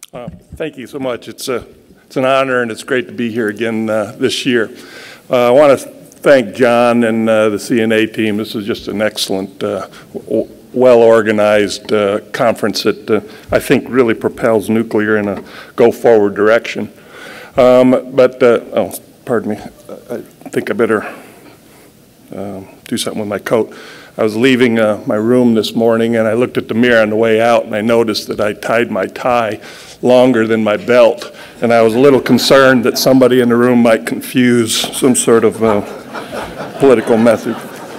Thank you so much. It's an honor and it's great to be here again this year. I want to thank John and the CNA team. This is just an excellent, well-organized conference that I think really propels nuclear in a go-forward direction. Oh, pardon me. I think I better do something with my coat. I was leaving my room this morning and I looked at the mirror on the way out and I noticed that I tied my tie longer than my belt, and I was a little concerned that somebody in the room might confuse some sort of political message.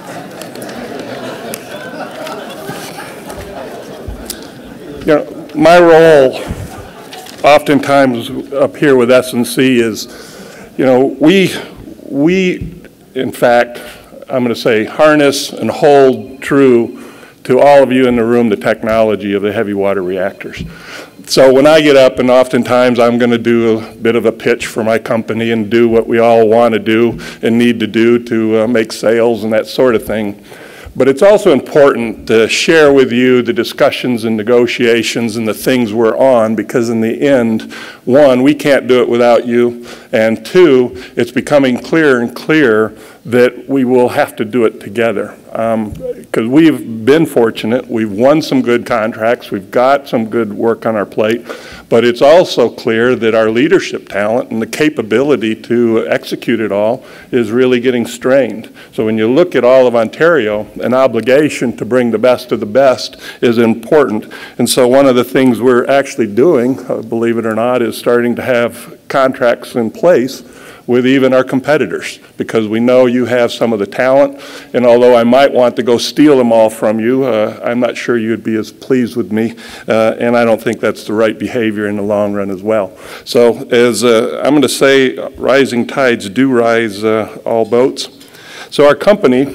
You know, my role oftentimes up here with SNC is, you know, we in fact, I'm going to say, harness and hold true to all of you in the room the technology of the heavy water reactors. So when I get up, and oftentimes I'm going to do a bit of a pitch for my company and do what we all want to do and need to do to make sales and that sort of thing. But it's also important to share with you the discussions and negotiations and the things we're on, because in the end, one, we can't do it without you, and two, it's becoming clearer and clearer that we will have to do it together. Because we've been fortunate, we've won some good contracts, we've got some good work on our plate, but it's also clear that our leadership talent and the capability to execute it all is really getting strained. So when you look at all of Ontario, an obligation to bring the best of the best is important. And so one of the things we're actually doing, believe it or not, is starting to have contracts in place with even our competitors, because we know you have some of the talent, and although I might want to go steal them all from you, I'm not sure you'd be as pleased with me, and I don't think that's the right behavior in the long run as well. So as I'm going to say, rising tides do rise all boats. So our company,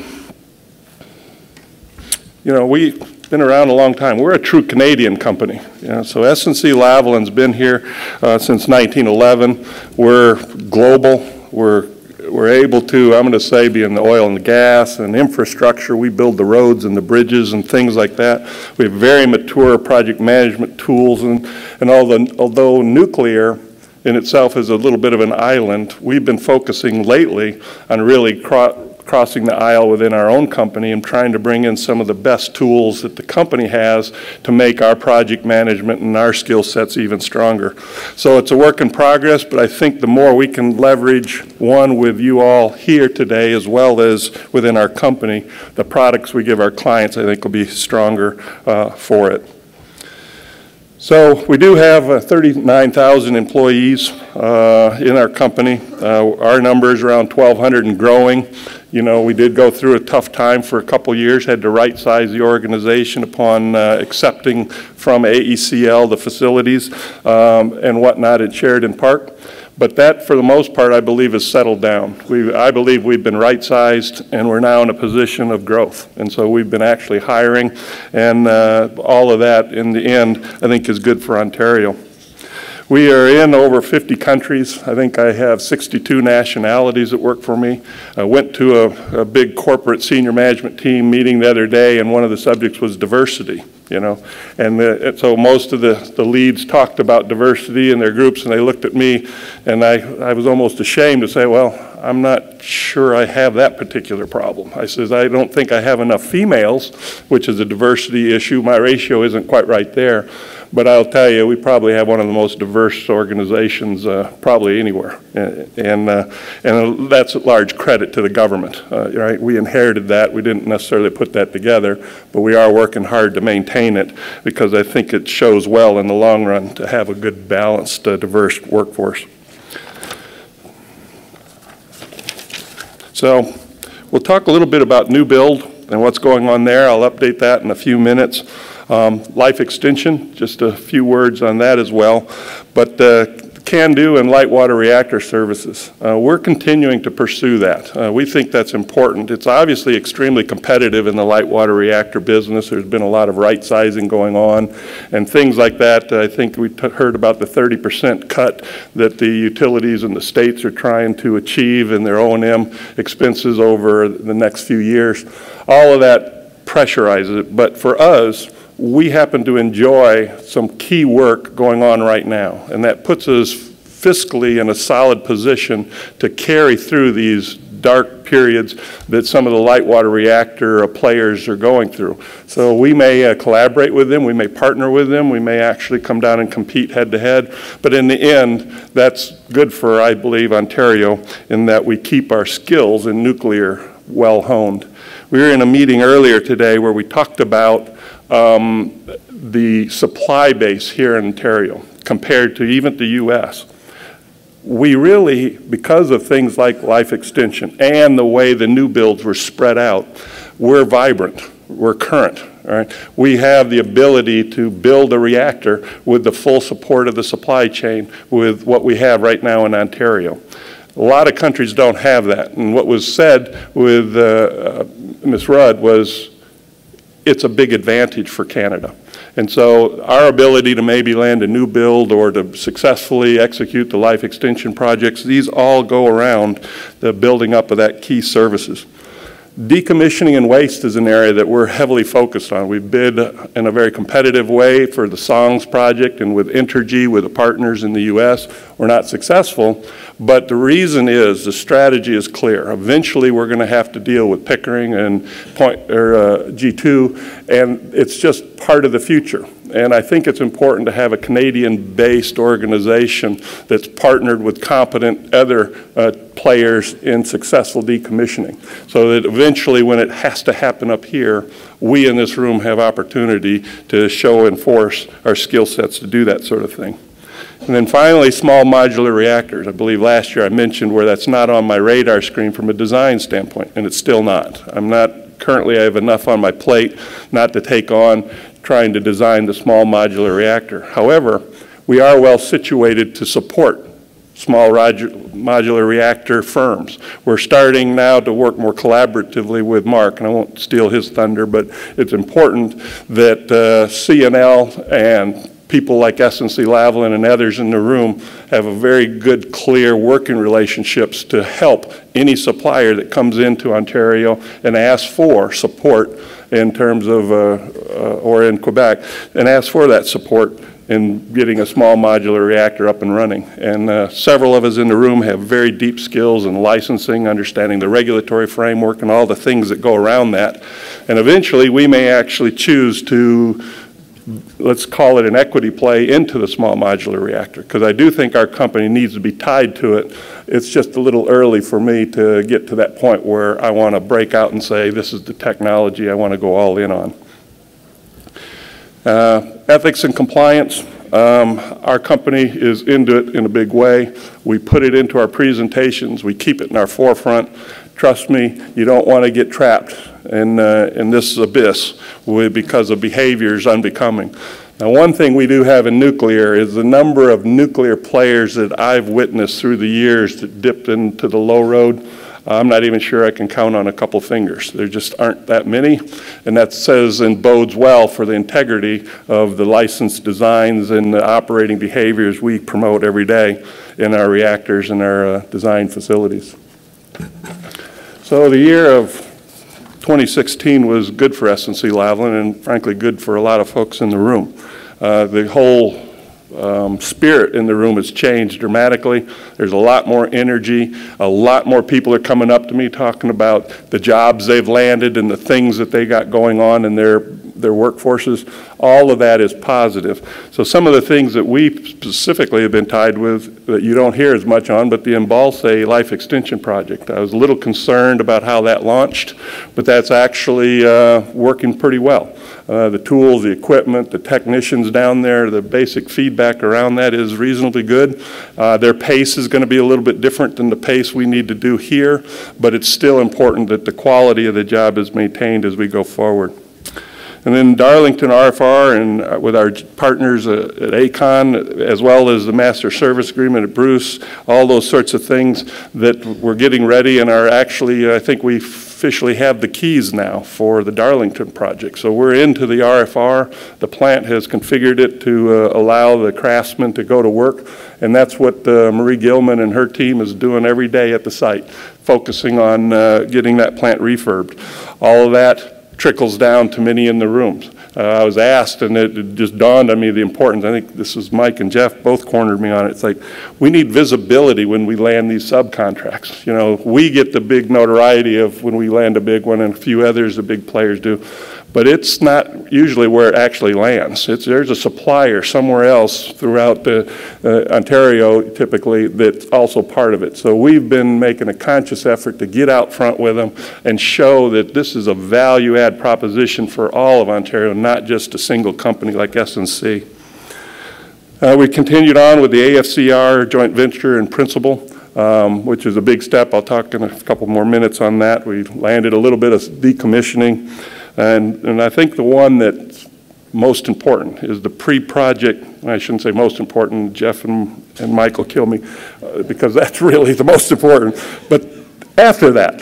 you know, we've been around a long time. We're a true Canadian company. You know, so SNC-Lavalin's been here since 1911. We're global. We're able to, I'm going to say, be in the oil and gas and infrastructure. We build the roads and the bridges and things like that. We have very mature project management tools, and although nuclear in itself is a little bit of an island, we've been focusing lately on really crossing the aisle within our own company and trying to bring in some of the best tools that the company has to make our project management and our skill sets even stronger. So it's a work in progress, but I think the more we can leverage, one, with you all here today as well as within our company, the products we give our clients, I think, will be stronger for it. So we do have 39,000 employees in our company. Our number is around 1,200 and growing. You know, we did go through a tough time for a couple years, had to right-size the organization upon accepting from AECL the facilities and whatnot at Sheridan Park. But that, for the most part, I believe, has settled down. I believe we've been right-sized, and we're now in a position of growth. And so we've been actually hiring, and all of that, in the end, I think is good for Ontario. We are in over 50 countries. I think I have 62 nationalities that work for me. I went to a big corporate senior management team meeting the other day, and one of the subjects was diversity. You know, and so most of the leads talked about diversity in their groups, and they looked at me, and I was almost ashamed to say, well, I'm not sure I have that particular problem. I says, I don't think I have enough females, which is a diversity issue. My ratio isn't quite right there. But I'll tell you, we probably have one of the most diverse organizations probably anywhere. And that's a large credit to the government, right? We inherited that. We didn't necessarily put that together, but we are working hard to maintain it, because I think it shows well in the long run to have a good, balanced, diverse workforce. So we'll talk a little bit about new build and what's going on there. I'll update that in a few minutes. Life extension, just a few words on that as well. But CANDU and light water reactor services, we're continuing to pursue that. We think that's important. It's obviously extremely competitive in the light water reactor business. There's been a lot of right sizing going on and things like that. I think we heard about the 30% cut that the utilities and the states are trying to achieve in their O&M expenses over the next few years. All of that pressurizes it, but for us, we happen to enjoy some key work going on right now, and that puts us fiscally in a solid position to carry through these dark periods that some of the light water reactor players are going through. So we may collaborate with them, we may partner with them, we may actually come down and compete head to head, but in the end, that's good for, I believe, Ontario in that we keep our skills in nuclear well honed. We were in a meeting earlier today where we talked about the supply base here in Ontario compared to even the US. We really, because of things like life extension and the way the new builds were spread out, we're vibrant, we're current. All right? We have the ability to build a reactor with the full support of the supply chain with what we have right now in Ontario. A lot of countries don't have that, and what was said with Ms. Rudd was it's a big advantage for Canada. And so our ability to maybe land a new build or to successfully execute the life extension projects, these all go around the building up of that key services. Decommissioning and waste is an area that we're heavily focused on. We bid in a very competitive way for the SONGS project and with Entergy, with the partners in the US. We're not successful, but the reason is the strategy is clear. Eventually we're going to have to deal with Pickering and G2, and it's just part of the future. And I think it's important to have a Canadian-based organization that's partnered with competent other players in successful decommissioning, so that eventually when it has to happen up here, we in this room have opportunity to show and force our skill sets to do that sort of thing. And then finally, small modular reactors. I believe last year I mentioned where that's not on my radar screen from a design standpoint, and it's still not. Currently I have enough on my plate not to take on trying to design the small modular reactor. However, we are well situated to support small modular reactor firms. We're starting now to work more collaboratively with Mark, and I won't steal his thunder, but it's important that CNL and people like SNC-Lavalin and others in the room have a very good, clear working relationships to help any supplier that comes into Ontario and asks for support in terms of, or in Quebec, and asks for that support in getting a small modular reactor up and running. And several of us in the room have very deep skills in licensing, understanding the regulatory framework and all the things that go around that. And eventually we may actually choose to, let's call it an equity play into the small modular reactor, because I do think our company needs to be tied to it. It's just a little early for me to get to that point where I want to break out and say this is the technology I want to go all in on. Ethics and compliance. Our company is into it in a big way. We put it into our presentations. We keep it in our forefront. Trust me, you don't want to get trapped in this abyss because of behaviors unbecoming. Now, one thing we do have in nuclear is the number of nuclear players that I've witnessed through the years that dipped into the low road. I'm not even sure I can count on a couple fingers. There just aren't that many, and that says and bodes well for the integrity of the licensed designs and the operating behaviors we promote every day in our reactors and our design facilities. So the year of 2016 was good for SNC-Lavalin and frankly good for a lot of folks in the room. The whole spirit in the room has changed dramatically. There's a lot more energy. A lot more people are coming up to me talking about the jobs they've landed and the things that they got going on in their workforces. All of that is positive. So some of the things that we specifically have been tied with that you don't hear as much on, but the Embalse Life Extension Project. I was a little concerned about how that launched, but that's actually working pretty well. The tools, the equipment, the technicians down there, the basic feedback around that is reasonably good. Their pace is going to be a little bit different than the pace we need to do here, but it's still important that the quality of the job is maintained as we go forward. And then Darlington RFR and with our partners at ACON, as well as the Master Service Agreement at Bruce, all those sorts of things that we're getting ready and are actually, I think we officially have the keys now for the Darlington project. So we're into the RFR. The plant has configured it to allow the craftsmen to go to work, and that's what Marie Gilman and her team is doing every day at the site, focusing on getting that plant refurbed. All of that trickles down to many in the rooms. I was asked, and it just dawned on me the importance. I think this is Mike and Jeff both cornered me on it. It's like, we need visibility when we land these subcontracts. You know, we get the big notoriety of when we land a big one, and a few others, the big players do. But it's not usually where it actually lands. There's a supplier somewhere else throughout Ontario, typically, that's also part of it. So we've been making a conscious effort to get out front with them and show that this is a value-add proposition for all of Ontario, not just a single company like SNC. We continued on with the AFCR joint venture in principle, which is a big step. I'll talk in a couple more minutes on that. We landed a little bit of decommissioning. And I think the one that's most important is the pre-project. I shouldn't say most important. Jeff and Mike will kill me because that's really the most important. But after that,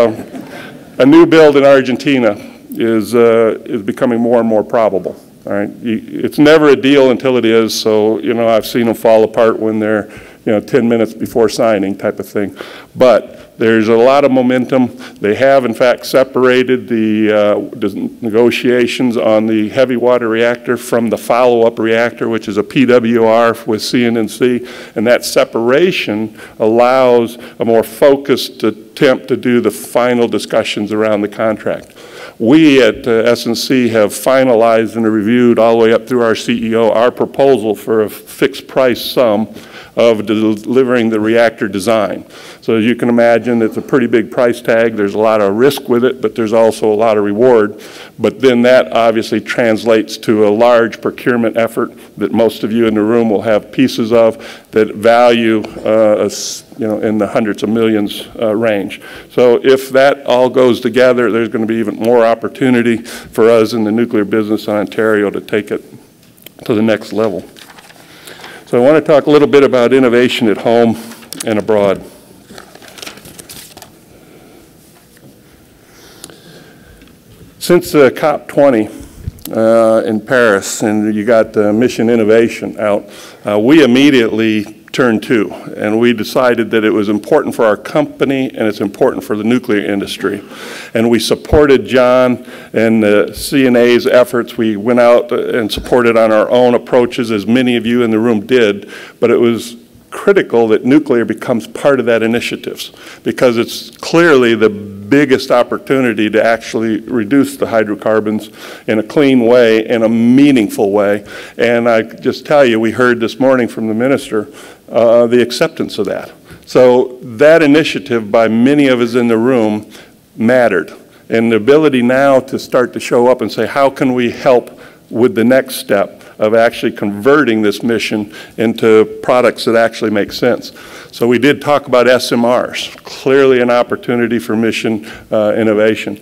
a new build in Argentina is becoming more and more probable. All right, it's never a deal until it is. So you know, I've seen them fall apart when they're 10 minutes before signing type of thing. But there's a lot of momentum. They have, in fact, separated the negotiations on the heavy water reactor from the follow-up reactor, which is a PWR with CNC, and that separation allows a more focused attempt to do the final discussions around the contract. We at SNC have finalized and reviewed all the way up through our CEO our proposal for a fixed price sum of delivering the reactor design. So as you can imagine, it's a pretty big price tag. There's a lot of risk with it, but there's also a lot of reward. But then that obviously translates to a large procurement effort that most of you in the room will have pieces of that value in the hundreds of millions range. So if that all goes together, there's going to be even more opportunity for us in the nuclear business in Ontario to take it to the next level. So I want to talk a little bit about innovation at home and abroad. Since COP20 in Paris, and you got mission innovation out, we immediately turned to, and we decided that it was important for our company and it's important for the nuclear industry. And we supported John and the CNA's efforts. We went out and supported on our own approaches, as many of you in the room did, but it was critical that nuclear becomes part of that initiative because it's clearly the biggest opportunity to actually reduce the hydrocarbons in a clean way, in a meaningful way. And I just tell you, we heard this morning from the minister the acceptance of that. So that initiative by many of us in the room mattered. And the ability now to start to show up and say, how can we help with the next step of actually converting this mission into products that actually make sense. So we did talk about SMRs, clearly an opportunity for mission innovation.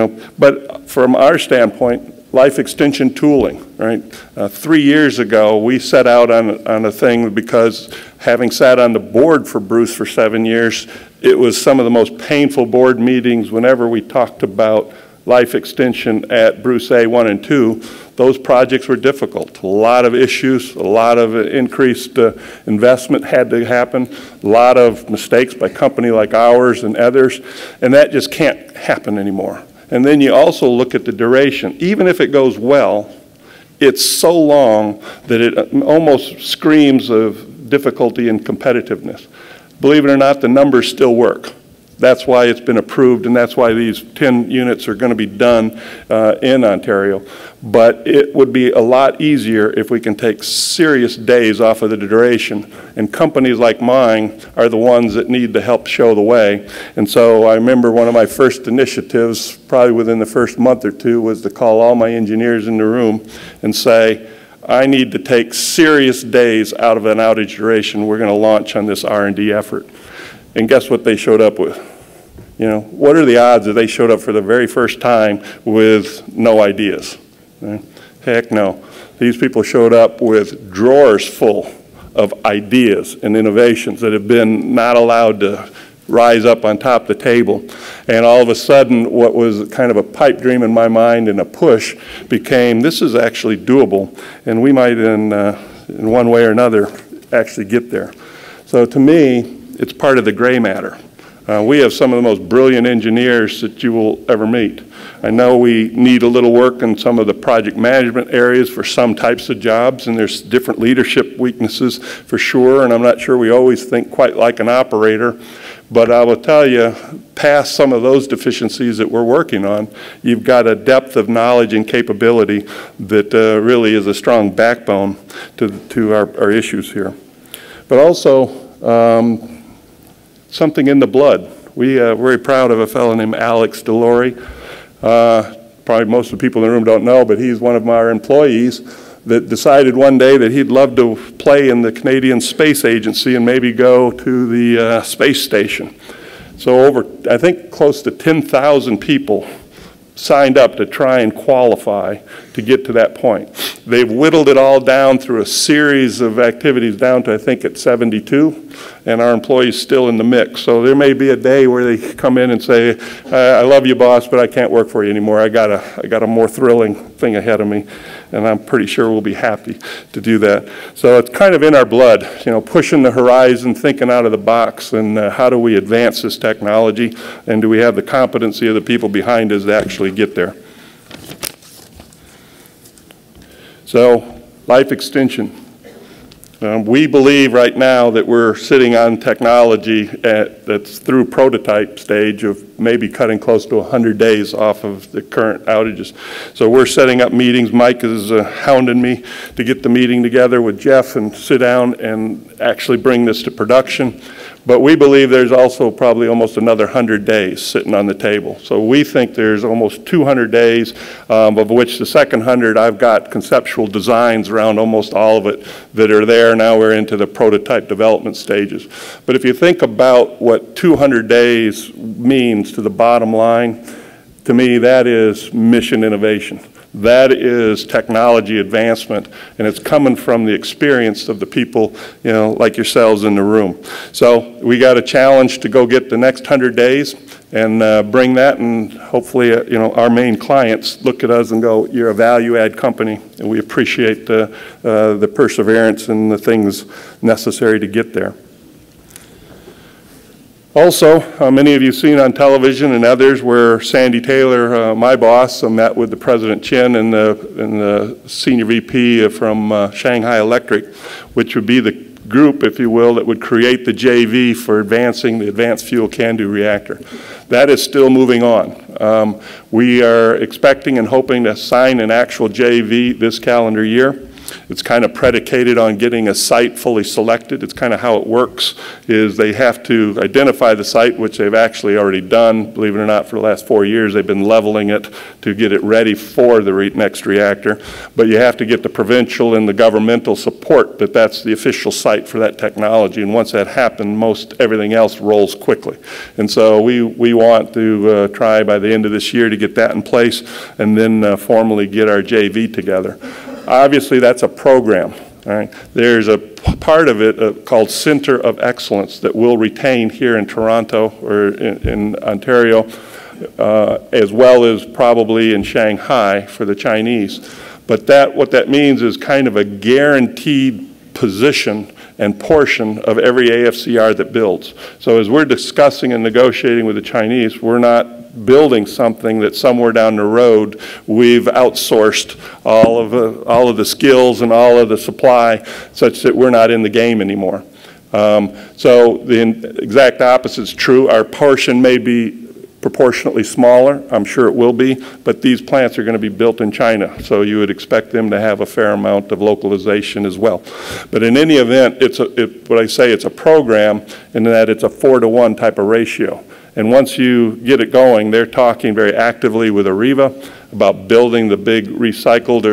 But from our standpoint, life extension tooling, right? 3 years ago, we set out on a thing because having sat on the board for Bruce for 7 years, it was some of the most painful board meetings whenever we talked about life extension at Bruce A 1 and 2. Those projects were difficult. A lot of issues, a lot of increased investment had to happen, a lot of mistakes by a company like ours and others, and that just can't happen anymore. And then you also look at the duration. Even if it goes well, it's so long that it almost screams of difficulty and competitiveness. Believe it or not, the numbers still work. That's why it's been approved, and that's why these 10 units are going to be done in Ontario. But it would be a lot easier if we can take serious days off of the duration. And companies like mine are the ones that need to help show the way. And so I remember one of my first initiatives, probably within the first month or two, was to call all my engineers in the room and say, I need to take serious days out of an outage duration. We're going to launch on this R&D effort. And guess what they showed up with? What are the odds that they showed up for the very first time with no ideas? Heck no. These people showed up with drawers full of ideas and innovations that have been not allowed to rise up on top of the table. And all of a sudden, what was kind of a pipe dream in my mind and a push became, this is actually doable, and we might in one way or another actually get there. So to me, it's part of the gray matter. We have some of the most brilliant engineers that you will ever meet. I know we need a little work in some of the project management areas for some types of jobs, and there's different leadership weaknesses for sure, and I'm not sure we always think quite like an operator. But I will tell you, past some of those deficiencies that we're working on, you've got a depth of knowledge and capability that really is a strong backbone to our issues here. But also, something in the blood. We are very proud of a fellow named Alex DeLore. Probably most of the people in the room don't know, but he's one of our employees that decided one day that he'd love to play in the Canadian Space Agency and maybe go to the space station. So over, I think, close to 10,000 people signed up to try and qualify to get to that point. They've whittled it all down through a series of activities down to, I think, at 72, and our employees still in the mix. So there may be a day where they come in and say, I love you, boss, but I can't work for you anymore. I got a more thrilling thing ahead of me, and I'm pretty sure we'll be happy to do that. So it's kind of in our blood, you know, pushing the horizon, thinking out of the box, and how do we advance this technology, and do we have the competency of the people behind us to actually get there. So, life extension. We believe right now that we're sitting on technology that's through prototype stage of maybe cutting close to 100 days off of the current outages. So we're setting up meetings. Mike is hounding me to get the meeting together with Jeff and sit down and actually bring this to production. But we believe there's also probably almost another 100 days sitting on the table. So we think there's almost 200 days, of which the second 100, I've got conceptual designs around almost all of it that are there. Now we're into the prototype development stages. But if you think about what 200 days means to the bottom line, to me that is mission innovation. That is technology advancement, and it's coming from the experience of the people, you know, like yourselves in the room. So we got a challenge to go get the next 100 days and bring that, and hopefully, you know, our main clients look at us and go, you're a value-add company, and we appreciate the perseverance and the things necessary to get there. Also, many of you have seen on television and others where Sandy Taylor, my boss, met with the President Chin and the Senior VP from Shanghai Electric, which would be the group, if you will, that would create the JV for advancing the Advanced Fuel CANDU reactor. That is still moving on. We are expecting and hoping to sign an actual JV this calendar year. It's kind of predicated on getting a site fully selected. It's kind of how it works, is they have to identify the site, which they've actually already done. Believe it or not, for the last 4 years, they've been leveling it to get it ready for the next reactor. But you have to get the provincial and the governmental support that that's the official site for that technology. And once that happens, most everything else rolls quickly. And so we want to try by the end of this year to get that in place and then formally get our JV together. Obviously, that's a program. All right? There's a part of it called Center of Excellence that we'll retain here in Toronto or in Ontario, as well as probably in Shanghai for the Chinese. But what that means is kind of a guaranteed position and portion of every AFCR that builds. So as we're discussing and negotiating with the Chinese, we're not building something that somewhere down the road we've outsourced all of the skills and all of the supply such that we're not in the game anymore. So the exact opposite is true. Our portion may be proportionately smaller, I'm sure it will be, but these plants are going to be built in China, so you would expect them to have a fair amount of localization as well. But in any event, it's a program in that it's a 4-to-1 type of ratio. And once you get it going, they're talking very actively with Areva about building the big recycled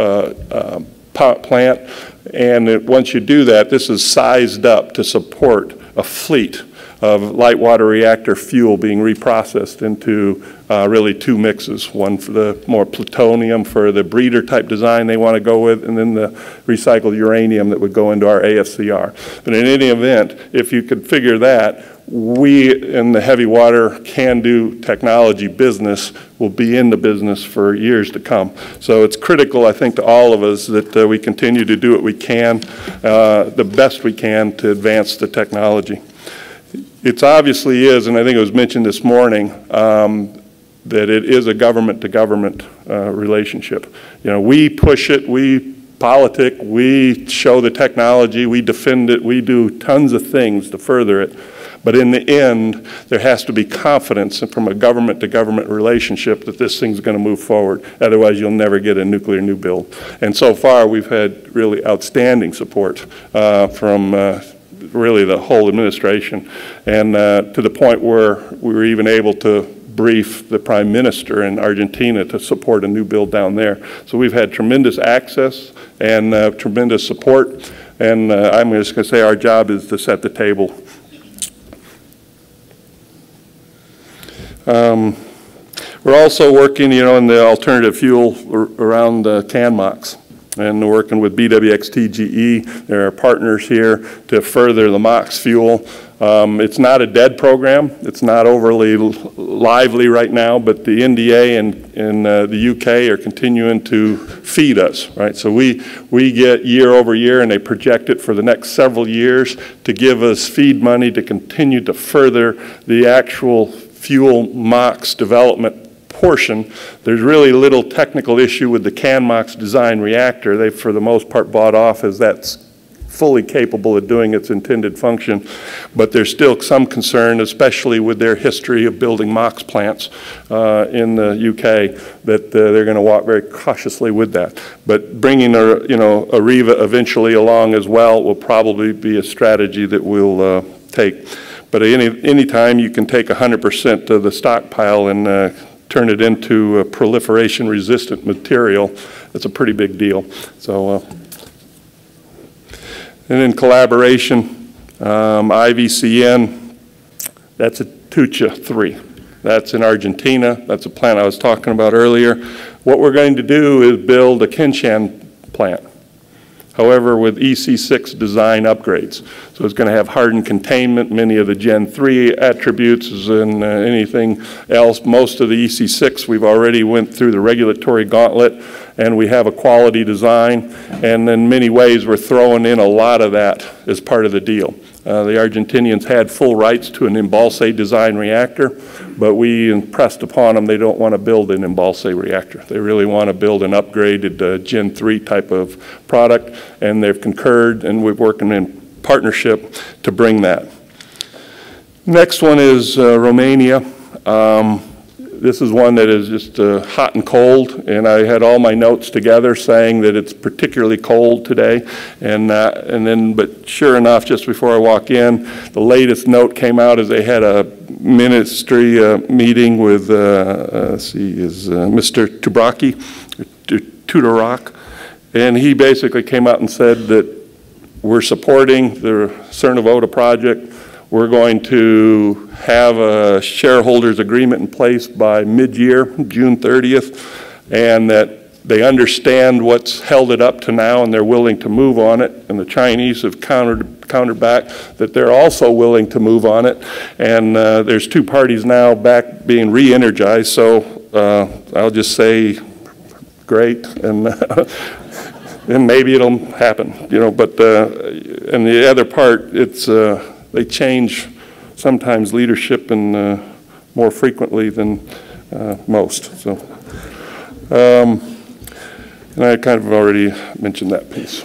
plant. And once you do that, this is sized up to support a fleet of light water reactor fuel being reprocessed into really 2 mixes, one for the more plutonium for the breeder type design they want to go with, and then the recycled uranium that would go into our AFCR. But in any event, if you could figure that, we in the heavy water CANDU technology business will be in the business for years to come. So it's critical, I think, to all of us that we continue to do what we can, the best we can to advance the technology. It's obviously is, and I think it was mentioned this morning, that it is a government-to-government relationship. You know, we push it, we politic, we show the technology, we defend it, we do tons of things to further it. But in the end, there has to be confidence from a government-to-government relationship that this thing's going to move forward. Otherwise, you'll never get a nuclear new build. And so far, we've had really outstanding support from really the whole administration, and to the point where we were even able to brief the Prime Minister in Argentina to support a new build down there. So we've had tremendous access and tremendous support, and I'm just going to say our job is to set the table. We're also working, you know, in the alternative fuel around CANMOX, and working with BWXT GE. There are partners here to further the MOX fuel. It's not a dead program. It's not overly lively right now, but the NDA and the UK are continuing to feed us, right? So we get year over year, and they project it for the next several years to give us feed money to continue to further the actual fuel MOX development portion. There's really little technical issue with the CANMOX design reactor. They've, for the most part, bought off as that's fully capable of doing its intended function, but there's still some concern, especially with their history of building MOX plants in the UK, that they're going to walk very cautiously with that. But bringing AREVA eventually along as well will probably be a strategy that we'll take. But any time you can take 100% of the stockpile and turn it into a proliferation-resistant material, that's a pretty big deal. So, and in collaboration, IVCN, that's a Tucha 3. That's in Argentina. That's a plant I was talking about earlier. What we're going to do is build a Kinshan plant, however, with EC6 design upgrades. So it's going to have hardened containment, many of the Gen 3 attributes and anything else. Most of the EC6 we've already went through the regulatory gauntlet, and we have a quality design, and in many ways we're throwing in a lot of that as part of the deal. The Argentinians had full rights to an Embalse design reactor, but we impressed upon them they don't want to build an Embalse reactor. They really want to build an upgraded Gen 3 type of product, and they've concurred, and we're working in partnership to bring that. Next one is Romania. This is one that is just hot and cold, and I had all my notes together saying that it's particularly cold today, but sure enough, just before I walk in, the latest note came out as they had a ministry meeting with Mr. Tudorak, and he basically came out and said that we're supporting the Cernavoda project. We're going to have a shareholders agreement in place by mid-year, June 30th, and that they understand what's held it up to now and they're willing to move on it. And the Chinese have countered back that they're also willing to move on it. And there's two parties now back being re-energized, so I'll just say great, and and maybe it'll happen, you know. But and the other part, it's they change sometimes leadership and more frequently than most. So, and I kind of already mentioned that piece.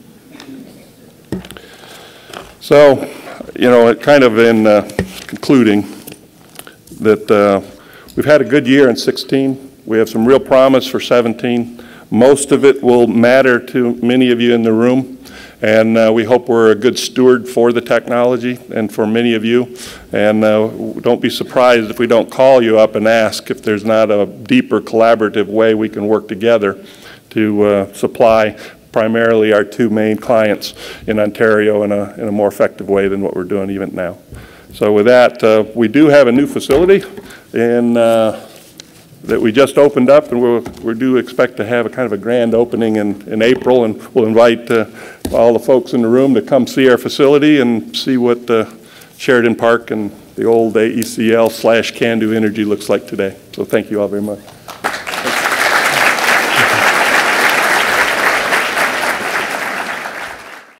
So, you know, it kind of in concluding that we've had a good year in 16. We have some real promise for 17. Most of it will matter to many of you in the room, and we hope we're a good steward for the technology and for many of you. And don't be surprised if we don't call you up and ask if there's not a deeper collaborative way we can work together to supply primarily our two main clients in Ontario in a more effective way than what we're doing even now. So with that, we do have a new facility in that we just opened up, and we do expect to have a kind of a grand opening in April, and we'll invite all the folks in the room to come see our facility and see what Sheridan Park and the old AECL/CANDU energy looks like today. So thank you all very much.